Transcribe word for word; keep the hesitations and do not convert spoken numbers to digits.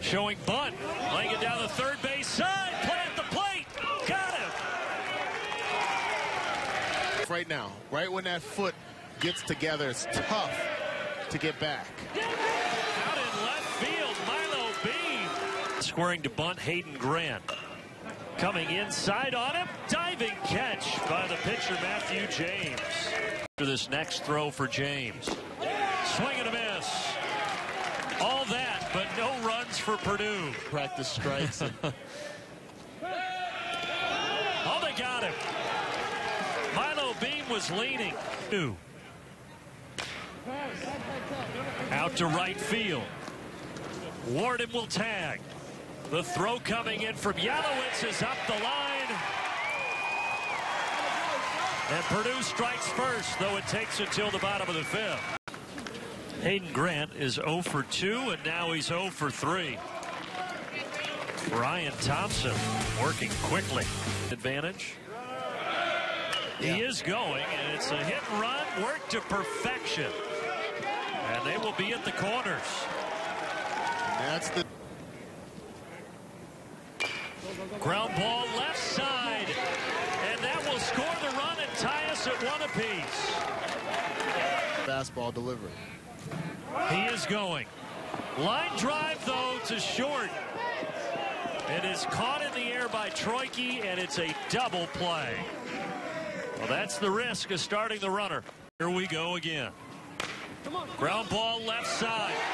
Showing bunt, laying it down the third base side, plant the plate, got him. Right now, right when that foot gets together, it's tough to get back. Out in left field, Milo Beam. Squaring to bunt, Hayden Grant. Coming inside on him, diving catch by the pitcher, Matthew James. For this next throw for James. Swing and a miss. All that, but no runs for Purdue. Practice strikes. And oh, they got him. Milo Beam was leaning. Two. Out to right field. Warden will tag. The throw coming in from Yalowitz is up the line. And Purdue strikes first, though it takes until the bottom of the fifth. Hayden Grant is oh for two, and now he's oh for three. Ryan Thompson working quickly. Advantage. Yeah. He is going, and it's a hit and run, work to perfection. And they will be at the corners. And that's the Ground ball left side, and that will score the run and tie us at one apiece. fastball delivery. He is going. Line drive, though, to short. It is caught in the air by Troike, and it's a double play. Well, that's the risk of starting the runner. Here we go again. Ground ball left side.